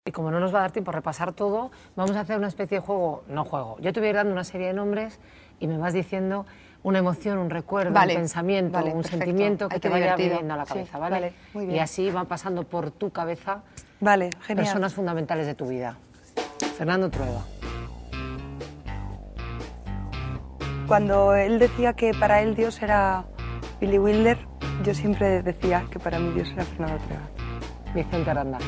Y como no nos va a dar tiempo a repasar todo, vamos a hacer una especie de juego, no juego. Yo te voy a ir dando una serie de nombres y me vas diciendo una emoción, un recuerdo, un pensamiento, un sentimiento que te vaya viniendo a la cabeza, ¿vale? Vale, muy bien. Y así van pasando por tu cabeza genial. personas fundamentales de tu vida. Fernando Trueba. Cuando él decía que para él Dios era Billy Wilder, yo siempre decía que para mí Dios era Fernando Trueba. Vicente Aranda.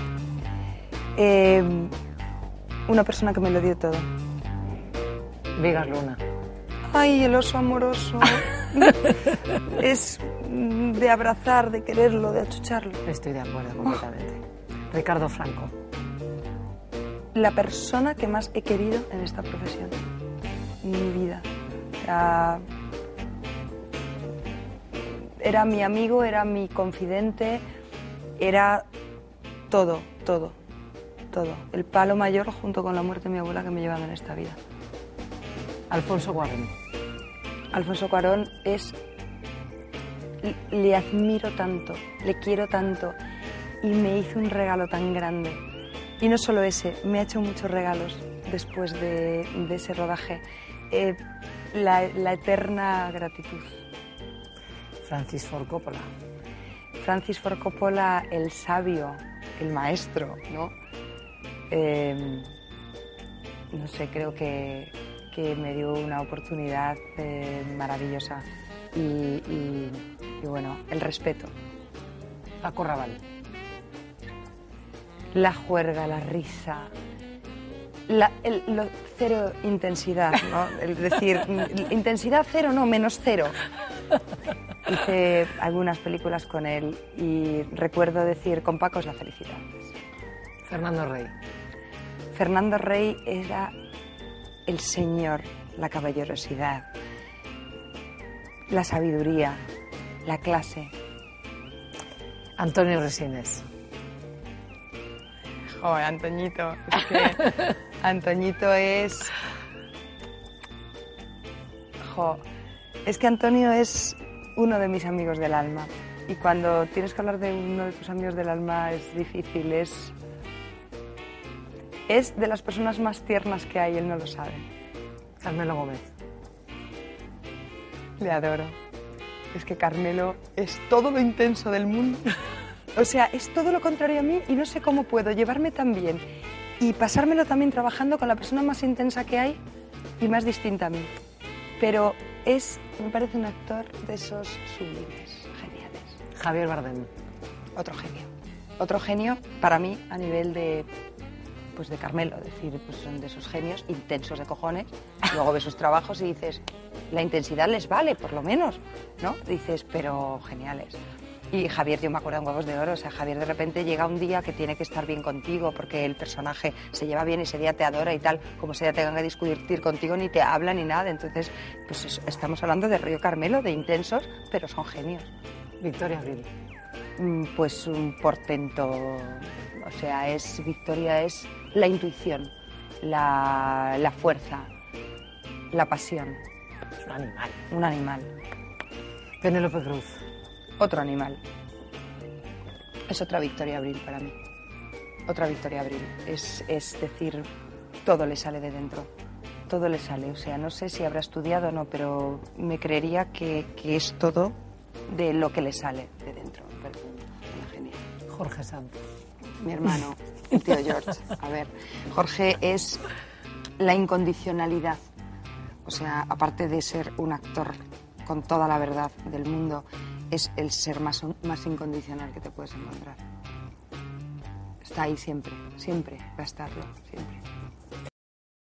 Una persona que me lo dio todo. Vigas Luna. Ay, el oso amoroso. Es de abrazar, de quererlo, de achucharlo. Estoy de acuerdo completamente. Ricardo Franco. La persona que más he querido en esta profesión. En mi vida. Era mi amigo, era mi confidente, era todo. El palo mayor junto con la muerte de mi abuela que me he llevado en esta vida. Alfonso Cuarón. Alfonso Cuarón le admiro tanto, le quiero tanto y me hizo un regalo tan grande. Y no solo ese, me ha hecho muchos regalos después de ese rodaje. La eterna gratitud. Francis Ford Coppola. Francis Ford Coppola, el sabio, el maestro, ¿no? No sé, creo que me dio una oportunidad maravillosa y bueno, el respeto. Paco Rabanne. La juerga, la risa, cero intensidad, ¿no? Es decir, intensidad cero, no, -0. Hice algunas películas con él y recuerdo decir, con Paco es la felicidad. Fernando Rey. Fernando Rey era el señor, la caballerosidad, la sabiduría, la clase. Antonio Resines. Joder, Antoñito, es que Antoñito es... Es que Antonio es uno de mis amigos del alma. Y cuando tienes que hablar de uno de tus amigos del alma es difícil, es de las personas más tiernas que hay, él no lo sabe. Carmelo Gómez. Le adoro. Es que Carmelo es todo lo intenso del mundo. O sea, es todo lo contrario a mí y no sé cómo puedo llevarme tan bien y pasármelo también trabajando con la persona más intensa que hay y más distinta a mí. Pero me parece un actor de esos sublimes, geniales. Javier Bardem. Otro genio. Otro genio para mí a nivel de Carmelo, es decir, pues son de esos genios intensos de cojones. Luego ves sus trabajos y dices, la intensidad les vale, por lo menos, ¿no? Dices, pero geniales. Y Javier, yo me acuerdo en Huevos de Oro, o sea, Javier de repente llega un día que tiene que estar bien contigo porque el personaje se lleva bien y ese día te adora y tal, como ese día tengan que discutir contigo ni te habla ni nada, entonces, pues estamos hablando de Río Carmelo, de intensos, pero son genios. Victoria Abril. Pues un portento, o sea, Victoria es la intuición, la fuerza, la pasión. Es un animal. Un animal. Penélope Cruz. Otro animal. Es otra Victoria Abril para mí. Otra Victoria Abril. Es decir, todo le sale de dentro. Todo le sale. O sea, no sé si habrá estudiado o no, pero me creería que es todo de lo que le sale de dentro. Una genial. Jorge Sanz. Mi hermano, el tío George. A ver, Jorge es la incondicionalidad. O sea, aparte de ser un actor con toda la verdad del mundo, es el ser más incondicional que te puedes encontrar. Está ahí siempre, siempre va a estarlo, siempre.